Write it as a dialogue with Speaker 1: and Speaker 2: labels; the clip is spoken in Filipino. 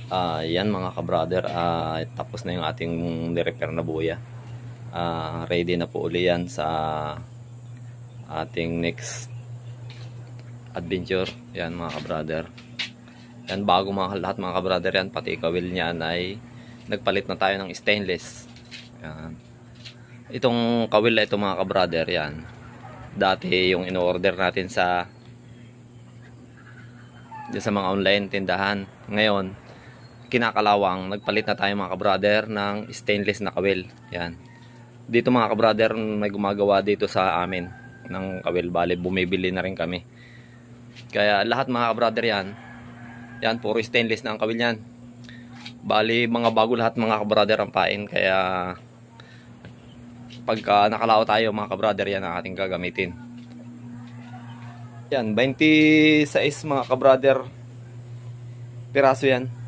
Speaker 1: Yan mga ka-brother, tapos na yung ating nirepair na buya. Ready na po uli yan sa ating next adventure. Yan mga ka-brother. Yan, bago lahat mga ka-brother yan, pati kawil niyan ay nagpalit na tayo ng stainless. Yan. Itong kawil na ito mga ka-brother, yan. Dati yung in-order natin sa mga online tindahan. Ngayon, kinakalawang, nagpalit na tayo mga ka-brother ng stainless na kawil. Yan. Dito mga ka-brother, may gumagawa dito sa amin ng kawil. Bale, bumibili na rin kami. Kaya lahat mga ka-brother yan, yan, puro stainless na ang kawil yan. Bali, mga bago lahat mga ka-brother ang pain. Kaya pagka nakalaw tayo mga ka-brother, yan ang ating gagamitin. Yan, 26 mga ka-brother piraso yan.